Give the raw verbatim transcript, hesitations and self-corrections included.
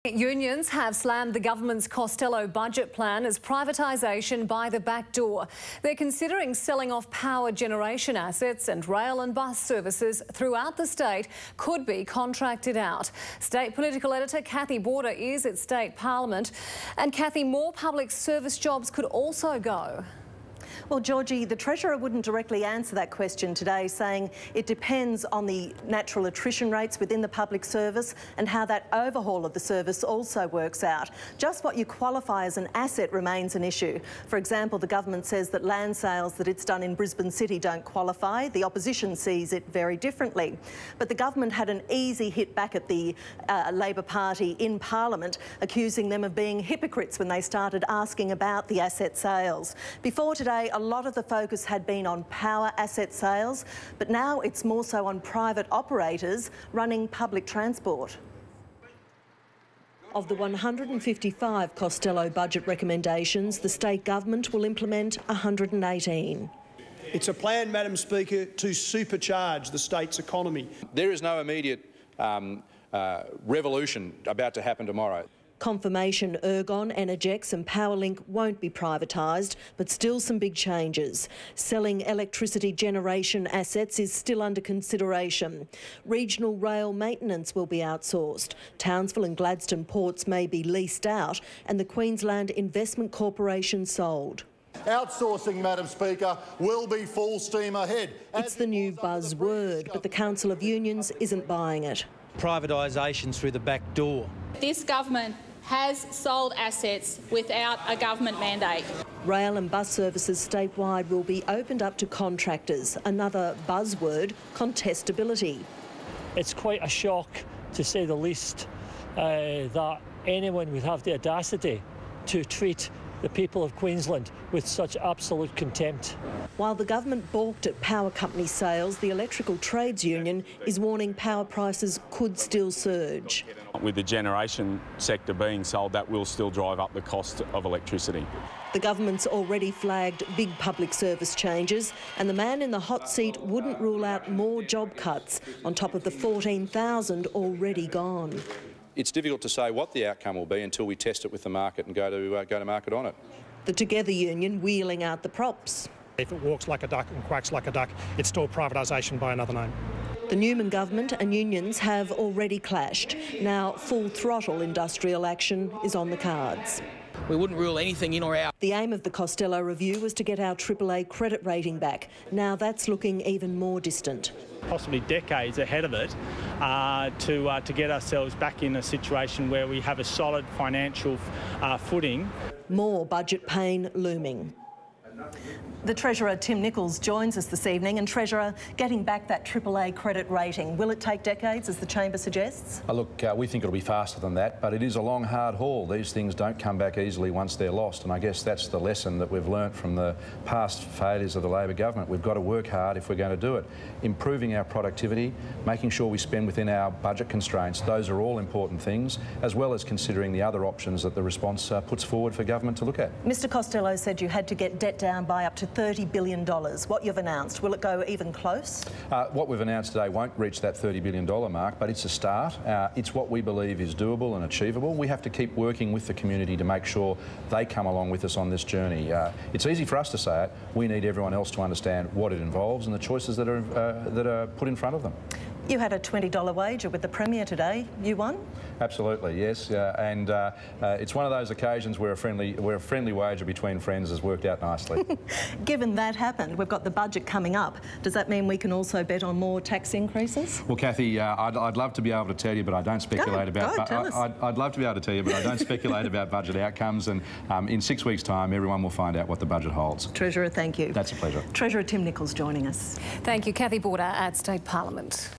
Unions have slammed the government's Costello budget plan as privatisation by the back door. They're considering selling off power generation assets, and rail and bus services throughout the state could be contracted out. State political editor Cathy Border is at State Parliament. And Cathy, more public service jobs could also go. Well, Georgie, the Treasurer wouldn't directly answer that question today, saying it depends on the natural attrition rates within the public service and how that overhaul of the service also works out. Just what you qualify as an asset remains an issue. For example, the government says that land sales that it's done in Brisbane City don't qualify. The opposition sees it very differently. But the government had an easy hit back at the uh, Labor Party in Parliament, accusing them of being hypocrites when they started asking about the asset sales. Before today, a lot of the focus had been on power asset sales, but now it's more so on private operators running public transport. Of the one hundred fifty-five Costello budget recommendations, the state government will implement one hundred eighteen. It's a plan, Madam Speaker, to supercharge the state's economy. There is no immediate um, uh, revolution about to happen tomorrow. Confirmation Ergon, Energex and Powerlink won't be privatised, but still some big changes. Selling electricity generation assets is still under consideration. Regional rail maintenance will be outsourced. Townsville and Gladstone ports may be leased out, and the Queensland Investment Corporation sold. Outsourcing, Madam Speaker, will be full steam ahead. It's the new buzzword, but the Council of Unions isn't buying it. Privatisation through the back door. This government has sold assets without a government mandate. Rail and bus services statewide will be opened up to contractors. Another buzzword, contestability. It's quite a shock, to say the least, uh, that anyone would have the audacity to treat the people of Queensland with such absolute contempt. While the government balked at power company sales, the Electrical Trades Union is warning power prices could still surge. With the generation sector being sold, that will still drive up the cost of electricity. The government's already flagged big public service changes, and the man in the hot seat wouldn't rule out more job cuts on top of the fourteen thousand already gone. It's difficult to say what the outcome will be until we test it with the market and go to, uh, go to market on it. The Together union wheeling out the props. If it walks like a duck and quacks like a duck, it's still privatisation by another name. The Newman government and unions have already clashed. Now full throttle industrial action is on the cards. We wouldn't rule anything in or out. The aim of the Costello review was to get our triple A credit rating back. Now that's looking even more distant. Possibly decades ahead of it uh, to, uh, to get ourselves back in a situation where we have a solid financial uh, footing. More budget pain looming. The Treasurer, Tim Nicholls, joins us this evening. And Treasurer, getting back that triple A credit rating, will it take decades, as the Chamber suggests? Uh, look, uh, we think it'll be faster than that, but it is a long, hard haul. These things don't come back easily once they're lost, and I guess that's the lesson that we've learnt from the past failures of the Labor government. We've got to work hard if we're going to do it. Improving our productivity, making sure we spend within our budget constraints, those are all important things, as well as considering the other options that the response uh, puts forward for government to look at. Mr Costello said you had to get debt down by up to thirty billion dollars. What you've announced, will it go even close? Uh, what we've announced today won't reach that thirty billion dollar mark, but it's a start. Uh, it's what we believe is doable and achievable. We have to keep working with the community to make sure they come along with us on this journey. Uh, it's easy for us to say it. We need everyone else to understand what it involves and the choices that are, uh, that are put in front of them. You had a twenty dollar wager with the Premier today. You won? Absolutely, yes. Uh, and uh, uh, it's one of those occasions where a friendly, where a friendly wager between friends has worked out nicely. Given that happened, we've got the budget coming up. Does that mean we can also bet on more tax increases? Well, Cathy, uh, I'd, I'd love to be able to tell you, but I don't speculate go, about. Go, tell I, us. I'd, I'd love to be able to tell you, but I don't speculate about budget outcomes. And um, in six weeks' time, everyone will find out what the budget holds. Treasurer, thank you. That's a pleasure. Treasurer Tim Nicholls joining us. Thank you, Cathy Border at State Parliament.